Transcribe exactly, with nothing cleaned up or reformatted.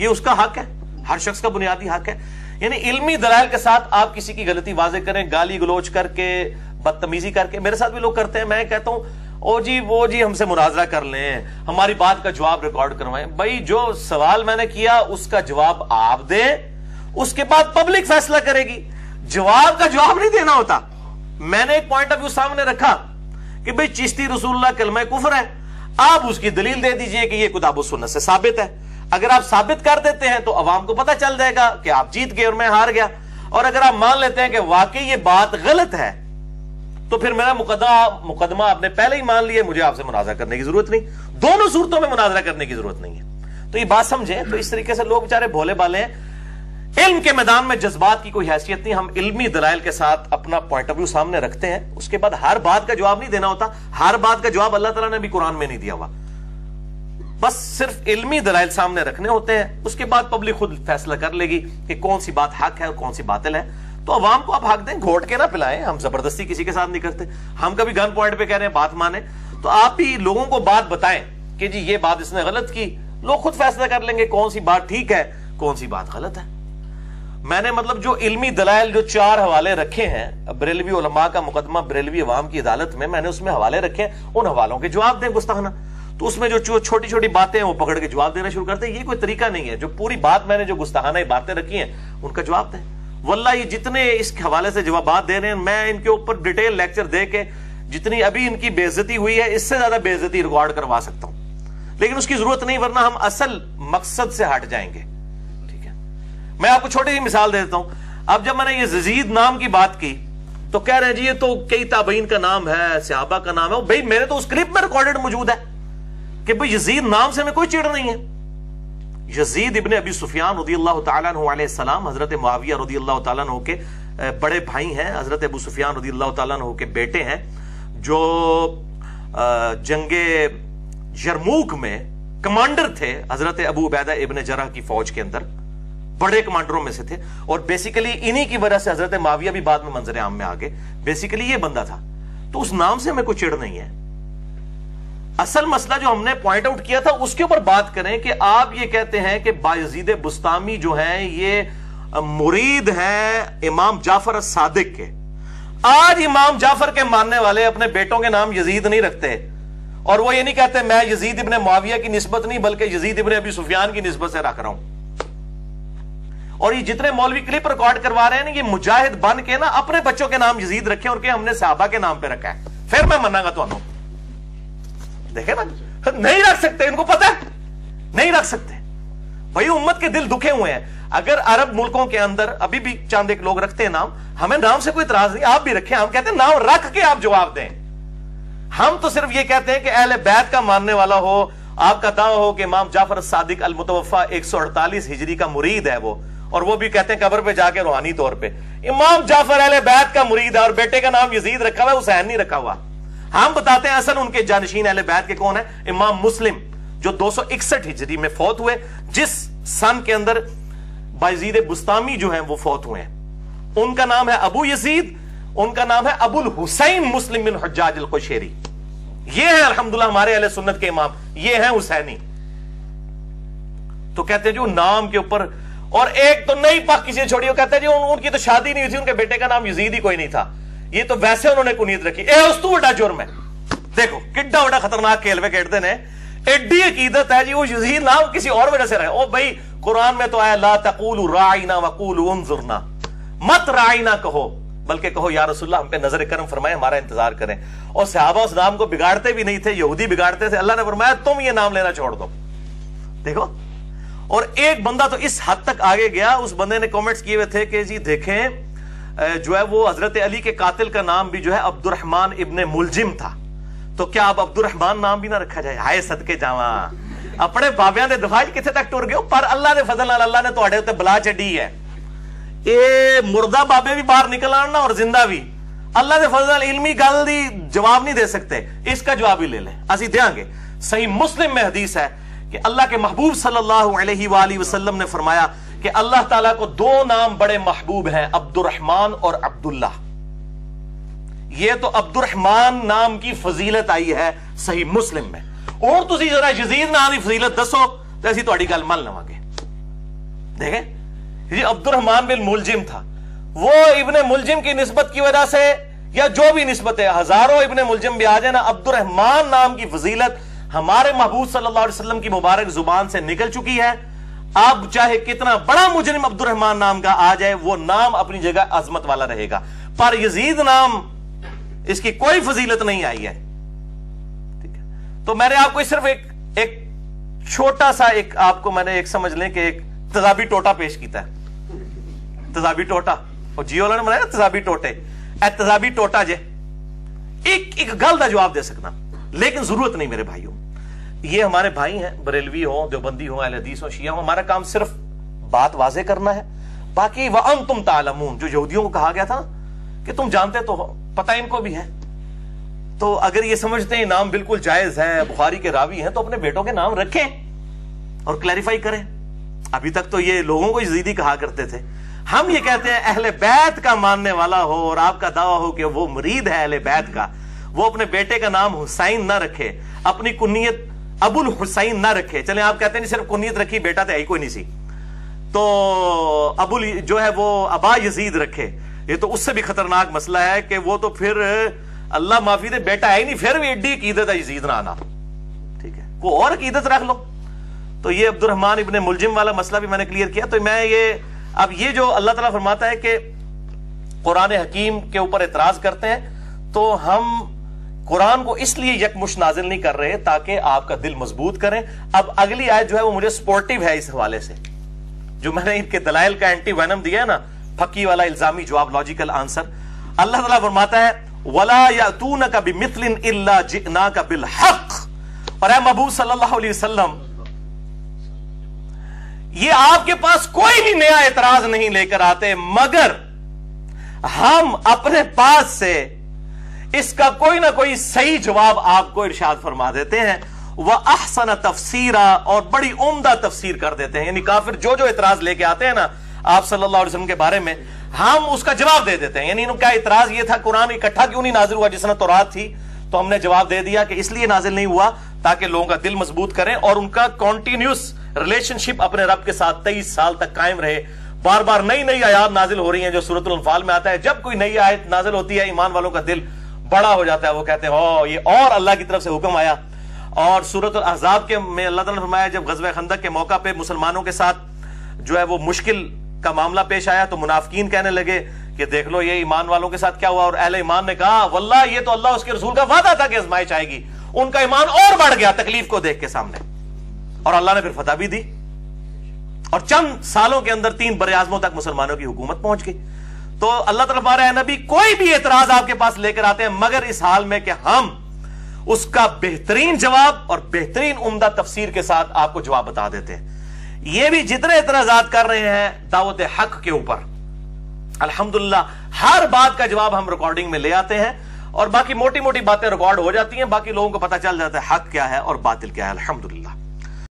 یہ اس کا حق ہے, ہر شخص کا بنیادی حق ہے. یعنی علمی دلائل کے ساتھ آپ کسی کی غلطی واضح کریں, گالی گلوچ کر کے, بدتمیزی کر کے. میرے ساتھ بھی لوگ کرتے ہیں, میں کہتا ہوں او جی وہ جی ہم سے مناظرہ کر لیں, ہماری بات کا جواب ریکارڈ کروائیں. بھائی جو سوال میں نے کیا اس کا جواب آپ دیں, اس کے بعد پبلک فیصلہ کرے گی. جواب کا جواب نہیں دینا ہوتا. میں نے ایک پوائنٹ آف ویو سامنے رکھا کہ بھئی چشتی رسول اللہ کلمہ کفر ہے, آپ اس کی دلیل دے دیجئے کہ یہ کتاب و سنت سے ثابت ہے. اگر آپ ثابت کر دیتے ہیں تو عوام کو پتہ چل جائے گا کہ آپ جیت گئے اور میں ہار گیا. اور اگر آپ مان لیتے ہیں کہ واقعی یہ بات غلط ہے تو پھر میرا مقدمہ مقدمہ آپ نے پہلے ہی مان لیا, مجھے آپ سے مناظرہ کرنے کی ضرورت نہیں. دونوں صورتوں میں مناظرہ کرنے کی ضرورت نہیں ہے. تو یہ بات سمجھیں. تو اس طریقے سے لوگ بیچارے بھولے بالے ہیں. علم کے میدان میں جذبات کی کوئی حیثیت نہیں. ہم علمی دلائل کے ساتھ اپنا پوائنٹ آف ویو سامنے رکھتے ہیں, اس کے بعد ہر بات کا جواب نہیں دینا ہوتا. ہر بات کا جواب اللہ تعالیٰ نے بھی قرآن میں نہیں دیا ہوا. بس صرف علمی دلائل سامنے رکھنے ہوتے ہیں, اس کے بعد پبلک خود فیصلہ کر لے گی کہ کون سی بات حق ہے اور کون سی باطل ہے. تو عوام کو آپ حق دیں, گھوٹ کے نہ پلائیں. ہم زبردستی کسی کے ساتھ نہیں کرتے. ہم کبھی گن پوائنٹ پہ کہہ رہے ہیں بات مانیں, تو آپ بھی لوگوں کو بات بتائیں کہ جی یہ بات اس نے غلط کی. لوگ خود فیصلہ کر لیں گے کون سی بات ٹھیک ہے کون سی بات غلط ہے. میں نے مطلب جو علمی دلائل جو چار حوالے رکھے ہیں بریلوی علماء کا مقدمہ بریلوی عوام کی عدالت میں, میں نے اس میں حوالے رکھے ہیں. ان حوالوں کے جواب دیں گستاخانہ. تو اس میں جو چھوٹی چھوٹی باتیں ہیں وہ پکڑ کے جواب دینا شروع کرتے ہیں. یہ کوئی طریقہ نہیں ہے. جو پوری بات میں نے جو گستاخانہ باتیں رکھی ہیں ان کا جواب دیں. واللہ یہ جتنے اس حوالے سے جوابات دے رہے ہیں, میں ان کے اوپر ڈیٹیل لیکچر دے کے جتنی ابھی ان کی بے عزتی ہوئی ہے اس سے زیادہ بے عزتی ریکارڈ کروا سکتا ہوں, لیکن اس کی ضرورت نہیں, ورنہ ہم اصل مقصد سے ہٹ جائیں گے. ٹھیک ہے, میں آپ کو چھوٹی سی مثال دے دیتا ہوں. اب جب میں نے یہ یزید نام کی بات کی تو کہہ رہے ہیں جی یہ تو کئی تابعین کا نام ہے, صحابہ کا نام ہے. بھائی میرے تو اس کلپ میں ریکارڈڈ موجود ہے کہ بھئی یزید نام سے میں کوئی چڑ نہیں ہے. یزید ابن ابی سفیان رضی اللہ تعالیٰ عنہ علیہ السلام حضرت معاویہ رضی اللہ تعالیٰ عنہ کے بڑے بھائی ہیں. حضرت ابو سفیان رضی اللہ تعالیٰ عنہ کے بیٹے ہیں, جو جنگ یرموک میں کمانڈر تھے حضرت ابو عبیدہ ابن جرح کی فوج کے اندر, بڑے کمانڈروں میں سے تھے. اور بیسیکلی انہی کی وجہ سے حضرت معاویہ بھی بعد میں منظر عام میں آگے. بیسیکلی یہ بندہ تھا. تو اس نام سے ہمیں کوئی چڑ نہیں ہے. اصل مسئلہ جو ہم نے پوائنٹ آؤٹ کیا تھا اس کے اوپر بات کریں کہ آپ یہ کہتے ہیں کہ بایزید بستامی جو ہیں یہ مرید ہیں امام جعفر الصادق کے. آج امام جعفر کے ماننے والے اپنے بیٹوں کے نام یزید نہیں رکھتے, اور وہ یہ نہیں کہتے میں یزید ابن معاویہ کی نسبت نہیں بلکہ یزید ابن ابی سفیان کی نسبت سے رکھ رہا ہوں. اور یہ جتنے مولوی کلپ ریکارڈ کروا رہے ہیں نا, یہ مجاہد بن کے نا اپنے بچوں کے نام یزید رکھے اور کہ ہم نے صحابہ کے نام پہ رکھا ہے, پھر میں مننا گا تو انہوں. دیکھیں نا, نہیں رکھ سکتے, ان کو پتہ ہے نہیں رکھ سکتے. بھائی امت کے دل دکھے ہوئے ہیں. اگر عرب ملکوں کے اندر ابھی بھی چاند ایک لوگ رکھتے ہیں نام, ہمیں نام سے کوئی اعتراض نہیں, آپ بھی رکھیں. ہم کہتے ہیں نام رکھ کے آپ جواب دیں. ہم تو صرف یہ کہتے ہیں کہ اہل بیت کا ماننے والا ہو, آپ کا دعویٰ ہو کہ امام جعفر الصادق المتوفا ایک سو اڑتالیس ہجری کا مرید ہے وہ, اور وہ بھی کہتے ہیں قبر پہ جا کے روحانی طور پہ امام جعفر اہل بیت کا مرید ہے, اور بیٹے کا نام یزید رکھا ہوا ہے, حسین نہیں رکھا ہوا. ہم بتاتے ہیں اصل ان کے جانشین اہل بیت کے کون ہیں. امام مسلم جو دو سو اکسٹھ ہجری میں فوت ہوئے, جس سن کے اندر بایزید بستامی جو ہیں وہ فوت ہوئے ہیں, ان کا نام ہے ابو یزید, ان کا نام ہے ابو الحسین مسلم بن حجاج القشیری. یہ ہیں الحمدللہ ہمارے اہل سنت کے امام, یہ ہیں حسینی. تو کہتے ہیں جو نام کے اوپر, اور ایک تو نہیں پاک کسی چھوڑی, وہ کہتے ہیں جو ان کی تو شادی نہیں ہوئی تھی, ان کے بیٹے کا نام یزید ہی کوئی نہیں تھا, یہ تو ویسے انہوں نے کنیت رکھی. اے اس تو بڑا جرم ہے. دیکھو کڈا بڑا خطرناک کھیل میں کھیلتے ہیں. ایڈی عقیدت ہے جی وہ یزید نام کسی اور وجہ سے رہے. او بھائی قرآن میں تو آیا لا تقولوا راعنا وقولوا انظرنا, مت راعنا کہو بلکہ کہو یا رسول اللہ ہم پہ نظر کرم فرمائے, ہمارا انتظار کریں. اور صحابہ اس نام کو بگاڑتے بھی نہیں تھے, یہودی بگاڑتے تھے. اللہ نے فرمایا تم یہ نام لینا چھوڑ دو. دیکھو, اور ایک بندہ تو اس حد تک آگے گیا, اس بندے نے کامنٹس کیے ہوئے تھے کہ جی دیکھیں جو ہے وہ حضرت علی کے قاتل کا نام بھی جو ہے عبد الرحمن ابن ملجم تھا, تو کیا اب عبد الرحمن نام بھی نہ رکھا جائے. ہائے صدقے جاواں, اپنے بابیاں دے دفاع کتنے تک ٹر گئے, پر اللہ دے فضل نال اللہ نے تواڈے تے بلا چڈی ہے. اے مردہ بابے بھی باہر نکل آنا اور زندہ بھی, اللہ دے فضل نال علمی گل دی جواب نہیں دے سکتے, اس کا جواب ہی لے لیں, اسی دیاں گے. صحیح مسلم میں حدیث ہے کہ اللہ کے محبوب صلی اللہ علیہ وآلہ وسلم نے فرمایا کہ اللہ تعالیٰ کو دو نام بڑے محبوب ہیں, عبد الرحمن اور عبداللہ. یہ تو عبد الرحمن نام کی فضیلت آئی ہے صحیح مسلم میں, اور تسی ذرا یزید نام کی فضیلت دسو تو ایسی تہاڈی گل من لواں گے. देखें ये अब्दुल रहमान बिन मुलजिम था, वो इब्ने मुलजिम की निस्बत की वजह से या जो भी निस्बत है, हजारों इब्ने मुलजिम भी आ जाए ना, अब्दुल रहमान नाम की फजीलत हमारे महबूब सल्लल्लाहु अलैहि वसल्लम की मुबारक जुबान से निकल चुकी है। अब चाहे कितना बड़ा मुजरिम अब्दुल रहमान नाम का आ जाए, वो नाम अपनी जगह अजमत वाला रहेगा, पर यजीद नाम इसकी कोई फजीलत नहीं आई है। ठीक है, तो मैंने आपको सिर्फ एक एक छोटा सा एक आपको मैंने एक समझ लें कि एक तजाबी टोटा पेश किया है। तजाबी टोटा और जियो ने बनाया तजाबी टोटे, ए तजाबी टोटा जे एक एक गल का जवाब दे सकना, लेकिन जरूरत नहीं मेरे भाइयों। ये हमारे भाई हैं, बरेलवी हो, देवबंदी हो, अहले हदीस हो, शिया हो, हमारा काम सिर्फ बात वाजे करना है। बाकी व अंतुम तालमून, जो यहूदियों को कहा गया था कि तुम जानते तो हो, पता इनको भी है, तो अगर ये समझते हैं नाम बिल्कुल जायज है, बुखारी के रावी हैं, तो अपने बेटों के नाम रखें और क्लैरिफाई करें। अभी तक तो ये लोगों को यजीदी कहा करते थे, हम ये कहते हैं अहले बैत का मानने वाला हो और आपका दावा हो कि वो मुरीद है अहले बैत का, वो अपने बेटे का नाम हुसैन ना रखे, अपनी कुन्नियत अबुल हुसैन ना रखे। चले आप कहते हैं सिर्फ कुन्नियत रखी, बेटा तो है ही कोई नहीं सी, तो अबुल जो है वो अबा यजीद रखे, ये तो उससे भी खतरनाक मसला है कि वो तो फिर अल्लाह माफी दे बेटा है ही नहीं, फिर भी एड्डी अकीदत है यजीद ना आना। ठीक है, कोई और अकीदत रख लो। तो ये अब्दुल रहमान इब्ने मुलजिम वाला मसला भी मैंने क्लियर किया। तो मैं ये अब ये जो अल्लाह ताला फरमाता है कि कुरान हकीम के ऊपर एतराज करते हैं, तो हम कुरान को इसलिए यकमुश्त नाजिल नहीं कर रहे ताकि आपका दिल मजबूत करें। अब अगली आयत जो है वो मुझे सपोर्टिव है इस हवाले से, जो मैंने इनके दलाइल का एंटी वैनम दिया है ना, फकी वाला इल्जामी जवाब, लॉजिकल आंसर। अल्लाह ताला फरमाता है वला यातूनका बिमिथलिन इल्ला जिनाका बिल हक, और ऐ महबूब सल्लल्लाहु अलैहि वसल्लम ये आपके पास कोई भी नया एतराज नहीं लेकर आते, मगर हम अपने पास से इसका कोई ना कोई सही जवाब आपको इरशाद फरमा देते हैं। वह अहसन तफसीरा, और बड़ी उम्दा तफसीर कर देते हैं। यानी काफिर जो जो इतराज लेके आते हैं ना आप सल्लल्लाहु अलैहि वसल्लम के बारे में, हम उसका जवाब दे देते हैं। यानी इनका इतराज ये था कुरान इकट्ठा क्यों नहीं नाजिल हुआ जिसने तौरात थी, तो हमने जवाब दे दिया कि इसलिए नाजिल नहीं हुआ ताकि लोगों का दिल मजबूत करें और उनका कॉन्टिन्यूस रिलेशनशिप अपने रब के साथ तेईस साल तक कायम रहे। बार बार नई नई आयत नाजिल हो रही हैं, जो सूरतुल अनफाल में आता है, जब कोई नई आयत नाजिल होती है ईमान वालों का दिल बड़ा हो जाता है, वो कहते हैं ओ ये और अल्लाह की तरफ से हुक्म आया। और सूरतुल अहज़ाब के में अल्लाह ताला ने फरमाया जब ग़ज़वा खंदक के मौका पे मुसलमानों के साथ जो है वो मुश्किल का मामला पेश आया, तो मुनाफिकीन कहने लगे कि देख लो ये ईमान वालों के साथ क्या हुआ, और अहले ईमान ने कहा वल्लाह ये तो अल्लाह उसके रसूल का वादा था कि आज़माइश आएगी। उनका ईमान और बढ़ गया तकलीफ को देख के सामने, और अल्लाह ने फिर फतह भी दी, और चंद सालों के अंदर तीन बड़े आजमों तक मुसलमानों की हुकूमत पहुंच गई। तो अल्लाह ताला फरमा रहा है नबी कोई भी एतराज आपके पास लेकर आते हैं, मगर इस हाल में कि हम उसका बेहतरीन जवाब और बेहतरीन उम्दा तफसीर के साथ आपको जवाब बता देते हैं। ये भी जितने एतराजात कर रहे हैं दावत हक के ऊपर, अल्हम्दुलिल्लाह हर बात का जवाब हम रिकॉर्डिंग में ले आते हैं, और बाकी मोटी मोटी बातें रिकॉर्ड हो जाती हैं, बाकी लोगों को पता चल जाता है हक क्या है और बातिल क्या है, अल्हम्दुलिल्लाह।